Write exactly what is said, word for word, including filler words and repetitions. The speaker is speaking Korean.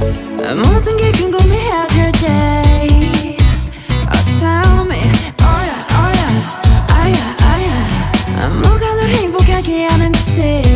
모든 게 궁금해질 때 Oh tell me Oh yeah oh yeah 아야 아야 뭐가 널 행복하게 하는지